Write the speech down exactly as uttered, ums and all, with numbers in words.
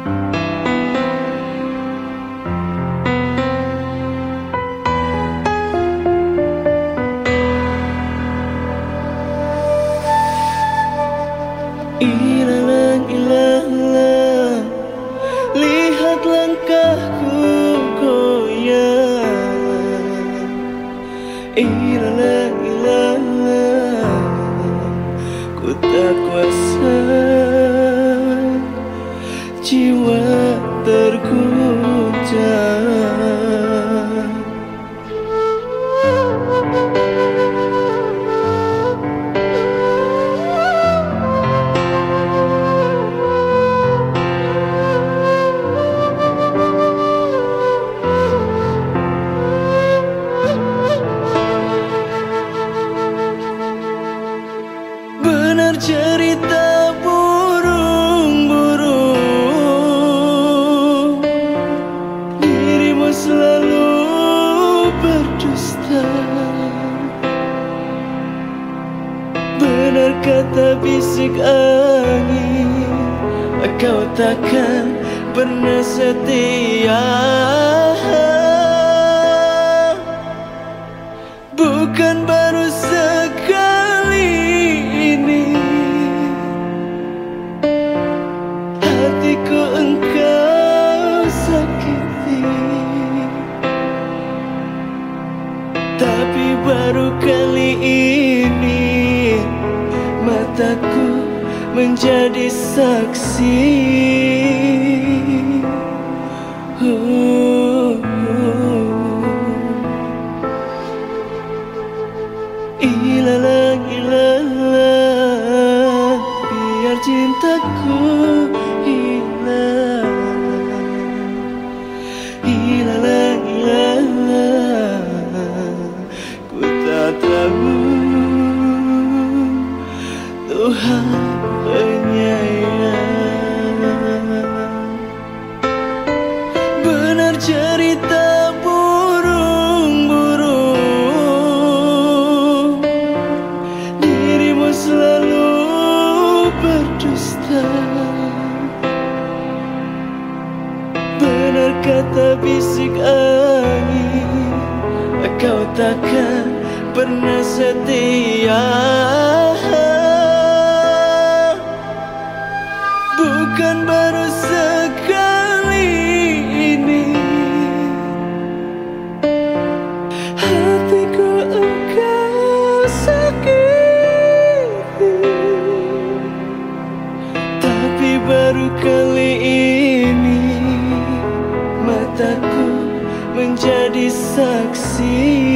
Ilalang ilalang, lihat langkahku goyang. Ilalang ilalang, ku tak kuasa, jiwa terguncang. Benar cerita burung-burung, dirimu selalu berdusta. Benar kata bisik angin, kau takkan pernah setia. Bukan baru sekali ini hatiku engkau sakiti, tapi baru kali ini mataku menjadi saksi. Oh, oh. Ilalang ilalang, biar cintaku hilang. Ilalang ilalang, ku tak tahu Tuhan penyayang. Benar cerita burung-burung, dirimu selalu berdusta. Benar kata bisik angin, kau takkan pernah setia. Bukan baru sekali ini hatiku engkau sakiti, tapi baru kali ini mataku menjadi saksi.